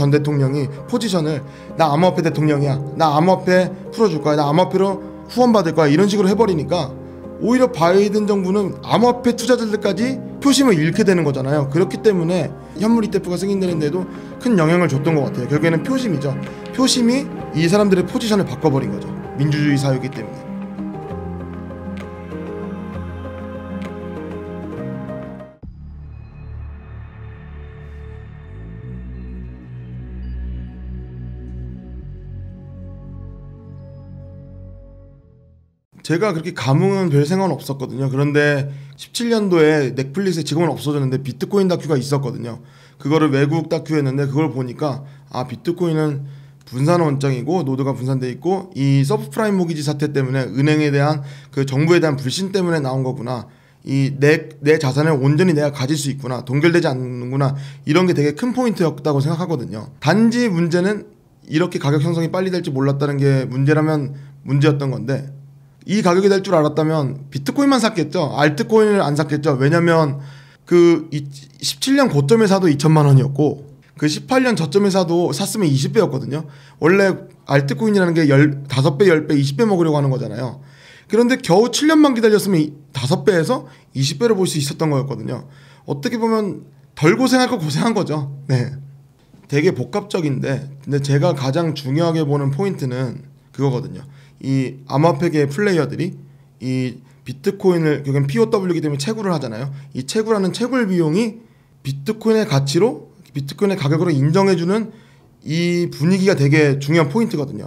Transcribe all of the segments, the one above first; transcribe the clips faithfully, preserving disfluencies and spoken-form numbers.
전 대통령이 포지션을 나 암호화폐 대통령이야, 나 암호화폐 풀어줄 거야, 나 암호화폐로 후원받을 거야 이런 식으로 해버리니까 오히려 바이든 정부는 암호화폐 투자자들까지 표심을 잃게 되는 거잖아요. 그렇기 때문에 현물 이티에프가 승인되는데도 큰 영향을 줬던 것 같아요. 결국에는 표심이죠. 표심이 이 사람들의 포지션을 바꿔버린 거죠. 민주주의 사회이기 때문에. 제가 그렇게 감흥은 별 생각은 없었거든요. 그런데 십칠 년도에 넷플릭스에 지금은 없어졌는데 비트코인 다큐가 있었거든요. 그거를 외국 다큐였는데 그걸 보니까 아 비트코인은 분산 원장이고 노드가 분산돼 있고 이 서브프라임 모기지 사태 때문에 은행에 대한 그 정부에 대한 불신 때문에 나온 거구나. 이 내 내 자산을 온전히 내가 가질 수 있구나. 동결되지 않는구나. 이런 게 되게 큰 포인트였다고 생각하거든요. 단지 문제는 이렇게 가격 형성이 빨리 될지 몰랐다는 게 문제라면 문제였던 건데 이 가격이 될 줄 알았다면 비트코인만 샀겠죠. 알트코인을 안 샀겠죠. 왜냐면 그 십칠 년 고점에 사도 이천만 원이었고 그 십팔 년 저점에 사도 샀으면 이십 배였거든요. 원래 알트코인이라는 게 다섯 배, 십 배, 이십 배 먹으려고 하는 거잖아요. 그런데 겨우 칠 년만 기다렸으면 다섯 배에서 이십 배를 볼 수 있었던 거였거든요. 어떻게 보면 덜 고생할 거 고생한 거죠. 네. 되게 복합적인데 근데 제가 가장 중요하게 보는 포인트는 그거거든요. 이 암호화폐계 플레이어들이 이 비트코인을 결국엔 피오더블유이기 때문에 채굴을 하잖아요. 이 채굴하는 채굴 비용이 비트코인의 가치로 비트코인의 가격으로 인정해주는 이 분위기가 되게 중요한 포인트거든요.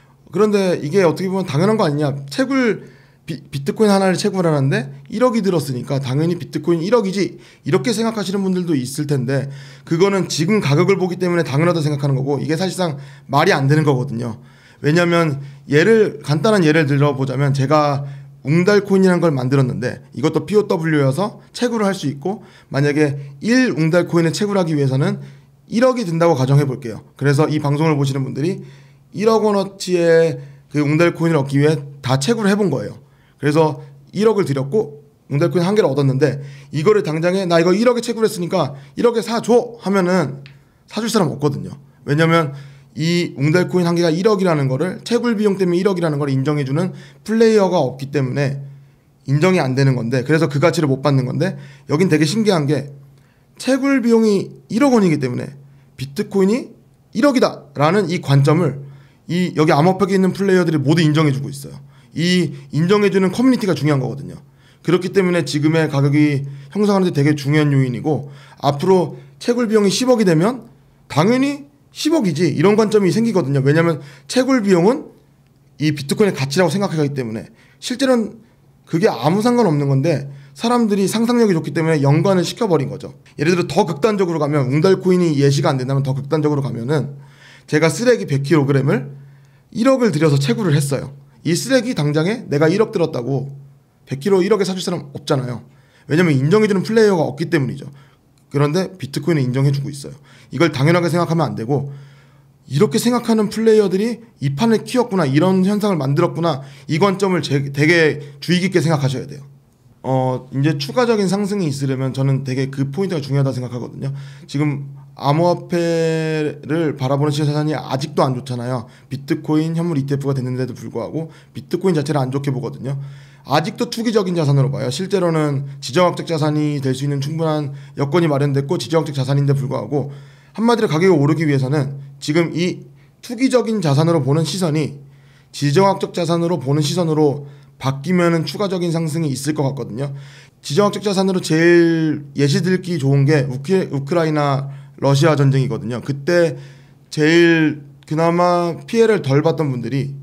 그런데 이게 어떻게 보면 당연한 거 아니냐. 채굴 비, 비트코인 하나를 채굴하는데 일억이 들었으니까 당연히 비트코인 일억이지 이렇게 생각하시는 분들도 있을 텐데 그거는 지금 가격을 보기 때문에 당연하다고 생각하는 거고 이게 사실상 말이 안 되는 거거든요. 왜냐하면 예를 간단한 예를 들어보자면 제가 웅달코인이라는 걸 만들었는데 이것도 피오더블유여서 채굴을 할 수 있고 만약에 일 웅달코인을 채굴하기 위해서는 일억이 든다고 가정해 볼게요. 그래서 이 방송을 보시는 분들이 일억 원어치의 그 웅달코인을 얻기 위해 다 채굴을 해본 거예요. 그래서 일억을 들였고 웅달코인 한 개를 얻었는데 이거를 당장에 나 이거 일억에 채굴했으니까 일억에 사줘 하면은 사줄 사람 없거든요. 왜냐면 이 웅달코인 한 개가 일억이라는 거를 채굴 비용 때문에 일억이라는 걸 인정해주는 플레이어가 없기 때문에 인정이 안 되는 건데 그래서 그 가치를 못 받는 건데 여긴 되게 신기한 게 채굴 비용이 일억 원이기 때문에 비트코인이 일억이다 라는 이 관점을 이 여기 암호화폐에 있는 플레이어들이 모두 인정해주고 있어요. 이 인정해주는 커뮤니티가 중요한 거거든요. 그렇기 때문에 지금의 가격이 형성하는 데 되게 중요한 요인이고 앞으로 채굴 비용이 십억이 되면 당연히 십억이지 이런 관점이 생기거든요. 왜냐하면 채굴 비용은 이 비트코인의 가치라고 생각하기 때문에 실제로는 그게 아무 상관없는 건데 사람들이 상상력이 좋기 때문에 연관을 시켜버린 거죠. 예를 들어 더 극단적으로 가면 웅달코인이 예시가 안 된다면 더 극단적으로 가면은 제가 쓰레기 백 킬로그램을 일억을 들여서 채굴을 했어요. 이 쓰레기 당장에 내가 일억 들었다고 백 킬로그램 일억에 사줄 사람 없잖아요. 왜냐면 인정해주는 플레이어가 없기 때문이죠. 그런데 비트코인을 인정해주고 있어요. 이걸 당연하게 생각하면 안 되고 이렇게 생각하는 플레이어들이 이 판을 키웠구나 이런 현상을 만들었구나 이 관점을 제, 되게 주의 깊게 생각하셔야 돼요. 어 이제 추가적인 상승이 있으려면 저는 되게 그 포인트가 중요하다고 생각하거든요. 지금 암호화폐를 바라보는 시선이 아직도 안 좋잖아요. 비트코인 현물 이티에프가 됐는데도 불구하고 비트코인 자체를 안 좋게 보거든요. 아직도 투기적인 자산으로 봐요. 실제로는 지정학적 자산이 될 수 있는 충분한 여건이 마련됐고 지정학적 자산인데 불구하고 한마디로 가격이 오르기 위해서는 지금 이 투기적인 자산으로 보는 시선이 지정학적 자산으로 보는 시선으로 바뀌면은 추가적인 상승이 있을 것 같거든요. 지정학적 자산으로 제일 예시 들기 좋은 게 우크, 우크라이나 러시아 전쟁이거든요. 그때 제일 그나마 피해를 덜 봤던 분들이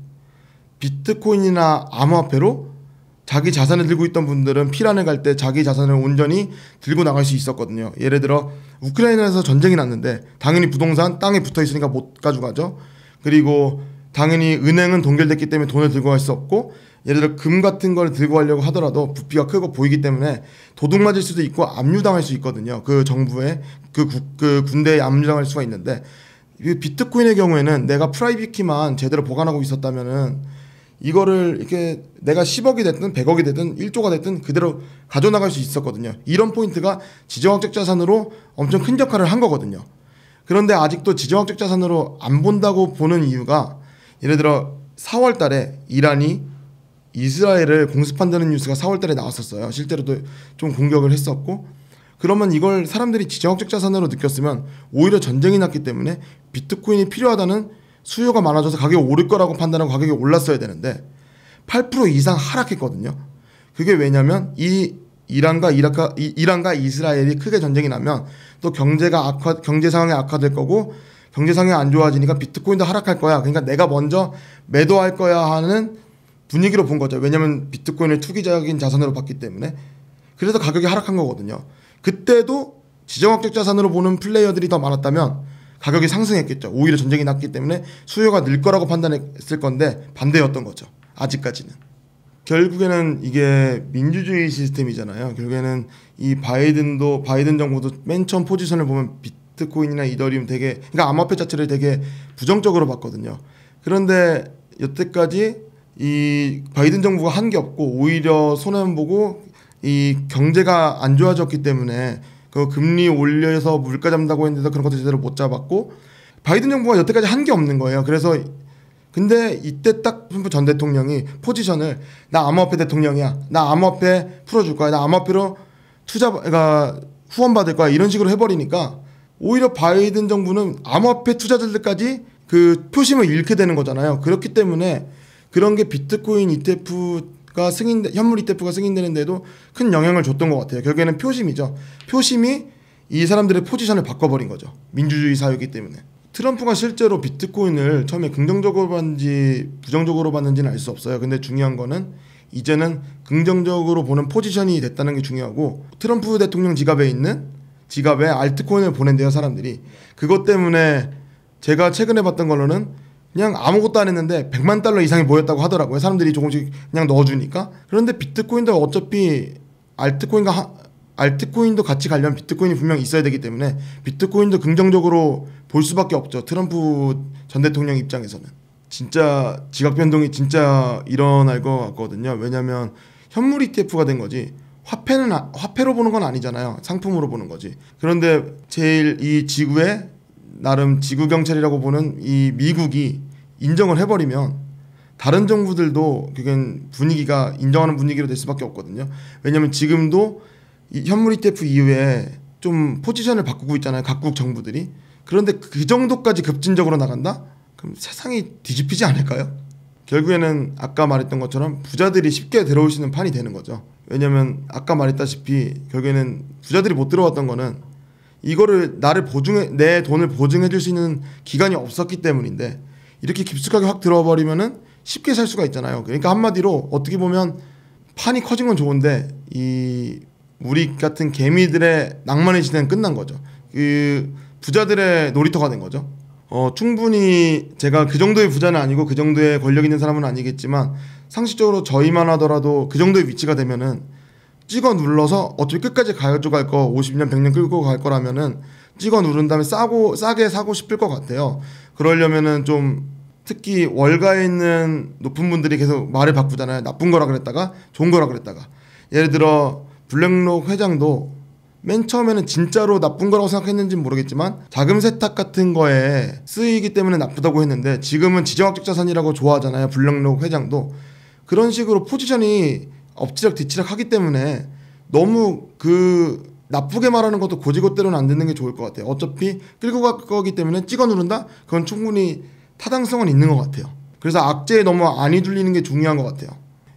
비트코인이나 암호화폐로 자기 자산을 들고 있던 분들은 피란에 갈 때 자기 자산을 온전히 들고 나갈 수 있었거든요. 예를 들어 우크라이나에서 전쟁이 났는데 당연히 부동산 땅에 붙어 있으니까 못 가져가죠. 그리고 당연히 은행은 동결됐기 때문에 돈을 들고 갈 수 없고 예를 들어 금 같은 걸 들고 가려고 하더라도 부피가 크고 보이기 때문에 도둑 맞을 수도 있고 압류당할 수 있거든요. 그 정부에 그, 구, 그 군대에 압류당할 수가 있는데 비트코인의 경우에는 내가 프라이빗 키만 제대로 보관하고 있었다면은 이거를 이렇게 내가 십억이 됐든 백억이 됐든 일조가 됐든 그대로 가져나갈 수 있었거든요. 이런 포인트가 지정학적 자산으로 엄청 큰 역할을 한 거거든요. 그런데 아직도 지정학적 자산으로 안 본다고 보는 이유가 예를 들어 사월 달에 이란이 이스라엘을 공습한다는 뉴스가 사월 달에 나왔었어요. 실제로도 좀 공격을 했었고 그러면 이걸 사람들이 지정학적 자산으로 느꼈으면 오히려 전쟁이 났기 때문에 비트코인이 필요하다는 수요가 많아져서 가격이 오를 거라고 판단하고 가격이 올랐어야 되는데 팔 퍼센트 이상 하락했거든요. 그게 왜냐면 이 이란과 이라카, 이, 이란과 이스라엘이 크게 전쟁이 나면 또 경제가 악화, 경제 상황이 악화될 거고 경제 상황이 안 좋아지니까 비트코인도 하락할 거야. 그러니까 내가 먼저 매도할 거야 하는 분위기로 본 거죠. 왜냐면 비트코인을 투기적인 자산으로 봤기 때문에. 그래서 가격이 하락한 거거든요. 그때도 지정학적 자산으로 보는 플레이어들이 더 많았다면 가격이 상승했겠죠. 오히려 전쟁이 났기 때문에 수요가 늘 거라고 판단했을 건데 반대였던 거죠. 아직까지는. 결국에는 이게 민주주의 시스템이잖아요. 결국에는 이 바이든도 바이든 정부도 맨 처음 포지션을 보면 비트코인이나 이더리움 되게 그러니까 암호화폐 자체를 되게 부정적으로 봤거든요. 그런데 여태까지 이 바이든 정부가 한 게 없고 오히려 손해만 보고 이 경제가 안 좋아졌기 때문에 그 금리 올려서 물가 잡는다고 했는데도 그런 것도 제대로 못 잡았고 바이든 정부가 여태까지 한 게 없는 거예요. 그래서 근데 이때 딱 트럼프 전 대통령이 포지션을 나 암호화폐 대통령이야. 나 암호화폐 풀어줄 거야. 나 암호화폐로 투자, 그러니까 후원받을 거야. 이런 식으로 해버리니까 오히려 바이든 정부는 암호화폐 투자자들까지 그 표심을 잃게 되는 거잖아요. 그렇기 때문에 그런 게 비트코인 이티에프가 승인, 현물 이티에프가 승인되는데도 큰 영향을 줬던 것 같아요. 결국에는 표심이죠. 표심이 이 사람들의 포지션을 바꿔버린 거죠. 민주주의 사회이기 때문에. 트럼프가 실제로 비트코인을 처음에 긍정적으로 봤는지 부정적으로 봤는지는 알 수 없어요. 근데 중요한 거는 이제는 긍정적으로 보는 포지션이 됐다는 게 중요하고 트럼프 대통령 지갑에 있는 지갑에 알트코인을 보낸대요 사람들이. 그것 때문에 제가 최근에 봤던 걸로는 그냥 아무것도 안 했는데 백만 달러 이상이 모였다고 하더라고요. 사람들이 조금씩 그냥 넣어주니까. 그런데 비트코인도 어차피 알트코인과 하, 알트코인도 같이 가려면 비트코인이 분명히 있어야 되기 때문에 비트코인도 긍정적으로 볼 수밖에 없죠. 트럼프 전 대통령 입장에서는. 진짜 지각 변동이 진짜 일어날 것 같거든요. 왜냐하면 현물 이티에프가 된 거지 화폐는 아, 화폐로 보는 건 아니잖아요. 상품으로 보는 거지. 그런데 제일 이 지구에 나름 지구 경찰이라고 보는 이 미국이 인정을 해버리면 다른 정부들도 그게 분위기가 인정하는 분위기로 될 수밖에 없거든요. 왜냐하면 지금도 이 현물 이티에프 이후에 좀 포지션을 바꾸고 있잖아요. 각국 정부들이. 그런데 그 정도까지 급진적으로 나간다? 그럼 세상이 뒤집히지 않을까요? 결국에는 아까 말했던 것처럼 부자들이 쉽게 들어올 수 있는 판이 되는 거죠. 왜냐면 아까 말했다시피 결국에는 부자들이 못 들어왔던 거는 이거를 나를 보증해 내 돈을 보증해 줄 수 있는 기간이 없었기 때문인데 이렇게 깊숙하게 확 들어와 버리면은 쉽게 살 수가 있잖아요. 그러니까 한마디로 어떻게 보면 판이 커진 건 좋은데 이 우리 같은 개미들의 낭만의 시대는 끝난 거죠. 그 부자들의 놀이터가 된 거죠. 어, 충분히 제가 그 정도의 부자는 아니고 그 정도의 권력 있는 사람은 아니겠지만 상식적으로 저희만 하더라도 그 정도의 위치가 되면은 찍어 눌러서 어차피 끝까지 가져갈 거 오십 년 백 년 끌고 갈 거라면은 찍어 누른 다음에 싸고 싸게 사고 싶을 것 같아요. 그러려면은 좀 특히 월가에 있는 높은 분들이 계속 말을 바꾸잖아요. 나쁜 거라 그랬다가 좋은 거라 그랬다가. 예를 들어 블랙록 회장도 맨 처음에는 진짜로 나쁜 거라고 생각했는지는 모르겠지만 자금 세탁 같은 거에 쓰이기 때문에 나쁘다고 했는데 지금은 지정학적 자산이라고 좋아하잖아요. 블랙록 회장도. 그런 식으로 포지션이 엎치락 뒤치락 하기 때문에 너무 그 나쁘게 말하는 것도 고지고대로는 안 듣는 게 좋을 것 같아요. 어차피 끌고 갈 거기 때문에 찍어 누른다? 그건 충분히 타당성은 있는 것 같아요. 그래서 악재에 너무 안 휘둘리는 게 중요한 것 같아요.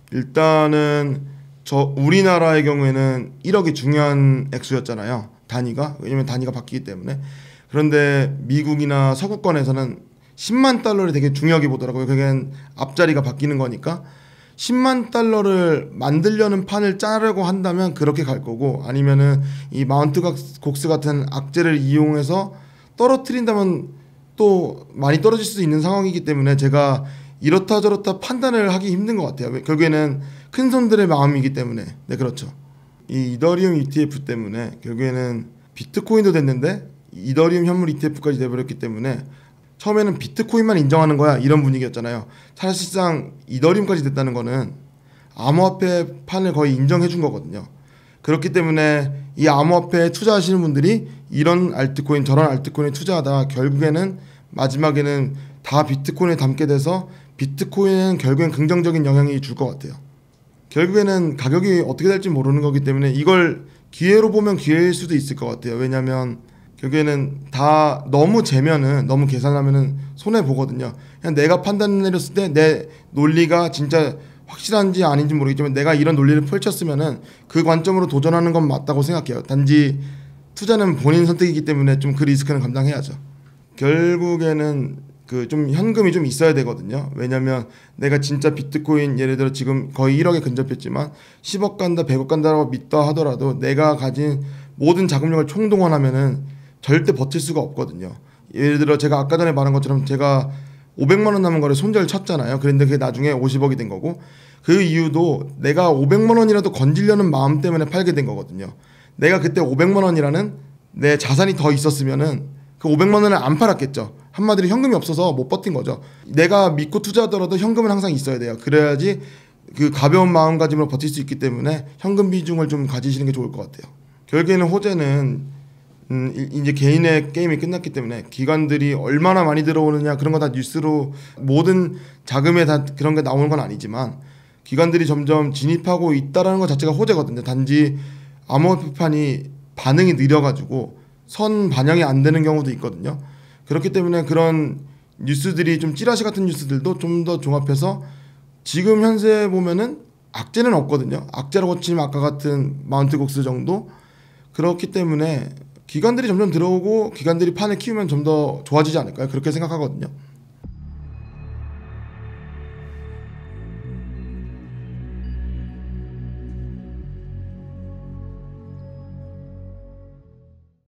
일단은 저 우리나라의 경우에는 일억이 중요한 액수였잖아요. 단위가. 왜냐면 단위가 바뀌기 때문에. 그런데 미국이나 서구권에서는 십만 달러를 되게 중요하게 보더라고요. 그게 앞자리가 바뀌는 거니까. 십만 달러를 만들려는 판을 짜려고 한다면 그렇게 갈 거고 아니면은 이 마운트 곡스 같은 악재를 이용해서 떨어뜨린다면 또 많이 떨어질 수 있는 상황이기 때문에 제가 이렇다 저렇다 판단을 하기 힘든 것 같아요. 결국에는 큰 손들의 마음이기 때문에. 네, 그렇죠. 이 이더리움 이티에프 때문에 결국에는 비트코인도 됐는데 이더리움 현물 이티에프까지 돼버렸기 때문에 처음에는 비트코인만 인정하는 거야 이런 분위기였잖아요. 사실상 이더리움까지 됐다는 거는 암호화폐 판을 거의 인정해 준 거거든요. 그렇기 때문에 이 암호화폐에 투자하시는 분들이 이런 알트코인 저런 알트코인에 투자하다 결국에는 마지막에는 다 비트코인에 담게 돼서 비트코인은 결국엔 긍정적인 영향이 줄 것 같아요. 결국에는 가격이 어떻게 될지 모르는 거기 때문에 이걸 기회로 보면 기회일 수도 있을 것 같아요. 왜냐하면 결국에는 다 너무 재면은 너무 계산하면은 손해 보거든요. 그냥 내가 판단 내렸을 때 내 논리가 진짜 확실한지 아닌지 모르겠지만 내가 이런 논리를 펼쳤으면은 그 관점으로 도전하는 건 맞다고 생각해요. 단지 투자는 본인 선택이기 때문에 좀 그 리스크는 감당해야죠. 결국에는 그 좀 현금이 좀 있어야 되거든요. 왜냐면 내가 진짜 비트코인 예를 들어 지금 거의 일억에 근접했지만 십억 간다 백억 간다라고 믿다 하더라도 내가 가진 모든 자금력을 총동원하면은 절대 버틸 수가 없거든요. 예를 들어 제가 아까 전에 말한 것처럼 제가 오백만 원 남은 거를 손절 쳤잖아요. 그런데 그게 나중에 오십억이 된 거고 그 이유도 내가 오백만 원이라도 건지려는 마음 때문에 팔게 된 거거든요. 내가 그때 오백만 원이라는 내 자산이 더 있었으면은 그 오백만 원을 안 팔았겠죠. 한마디로 현금이 없어서 못 버틴 거죠. 내가 믿고 투자하더라도 현금은 항상 있어야 돼요. 그래야지 그 가벼운 마음가짐으로 버틸 수 있기 때문에 현금 비중을 좀 가지시는 게 좋을 것 같아요. 결국에는 호재는 음 이제 개인의 게임이 끝났기 때문에 기관들이 얼마나 많이 들어오느냐 그런 거 다 뉴스로 모든 자금에 다 그런 게 나오는 건 아니지만 기관들이 점점 진입하고 있다라는 것 자체가 호재거든요. 단지 암호화폐판이 반응이 느려가지고 선 반영이 안 되는 경우도 있거든요. 그렇기 때문에 그런 뉴스들이 좀 찌라시 같은 뉴스들도 좀 더 종합해서 지금 현재 보면은 악재는 없거든요. 악재라고 치면 아까 같은 마운트 곡스 정도. 그렇기 때문에 기관들이 점점 들어오고 기관들이 판을 키우면 좀 더 좋아지지 않을까요? 그렇게 생각하거든요.